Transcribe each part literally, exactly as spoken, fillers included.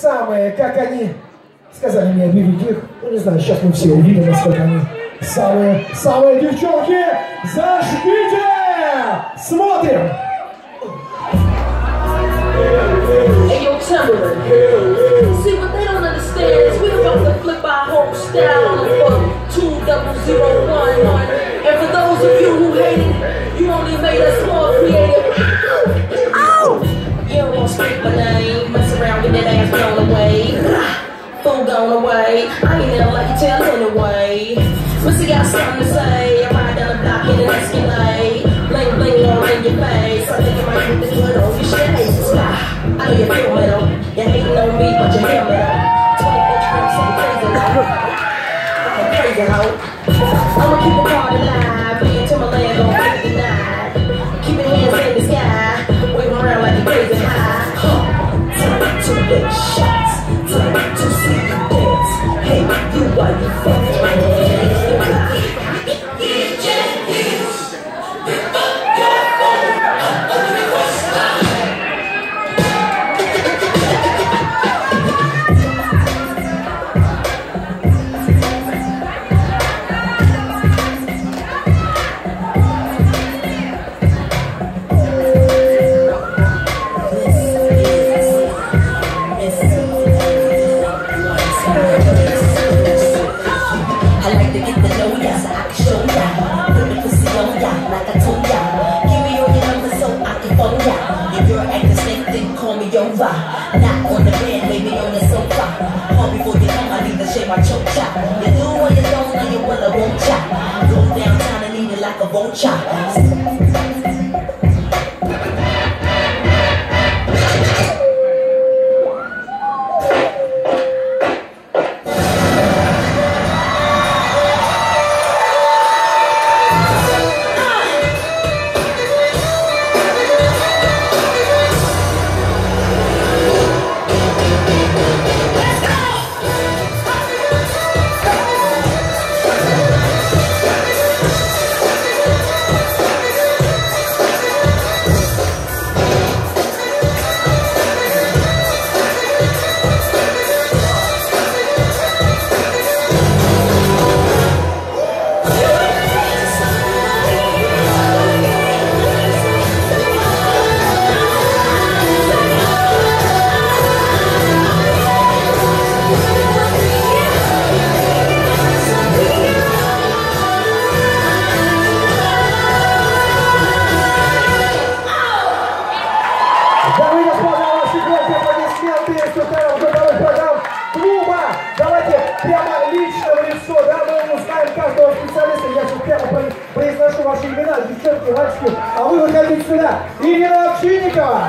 самые, как они сказали мне объявить их. Ну не знаю, сейчас мы все увидим, насколько они самые, самые девчонки. Зажгите! Смотрим! Hey, yo, Timberland. See, what they don't understand is we about to flip our whole style on for two double zero one. And for those of you who hate it, you only made us more creative. Ow! You don't want to speak my name, mess around, get that ass blown away. Fool gone away. I ain't never like you tell anyway. But see, got something to say. I ride down the block in an Escalade. Bling bling all in your face. I think it might put the hood on your shades. I know you feel me though. You hating on me, but you hear me though. twenty-four trips in crazy hoe. I'm a crazy hoe. I'ma keep the party alive. Me and Timberland gon' break the night. Keep your hands in the sky. Wave around like a crazy high. Huh. Time to big shots. Time to see you dance. Hey, you while you fucking. Not on the bed, maybe on the sofa. Call before you come, I need to shave my choke chop. You do or you don't, or you will or won't chop. Go downtown and eat it like a vulture. Прямо лично в лицо, да, мы узнаем каждого специалиста. Я сейчас прямо произношу ваши имена, девчонки, мальчики, а вы выходите сюда. Ирина Овчинникова,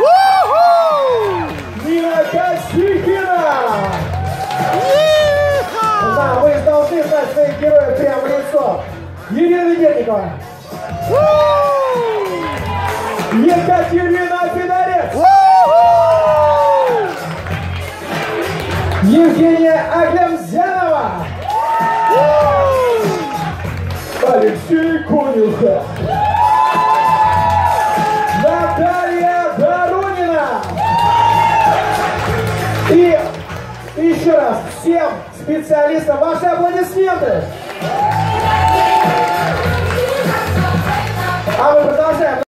Нина Косихина. Да, вы должны знать своих героев прямо в лицо. Елена Ведерникова, Екатерина Федорец, Евгения Аглямзянова, Алексей Конюхов, Наталья Доронина. И еще раз всем специалистам ваши аплодисменты. А мы продолжаем.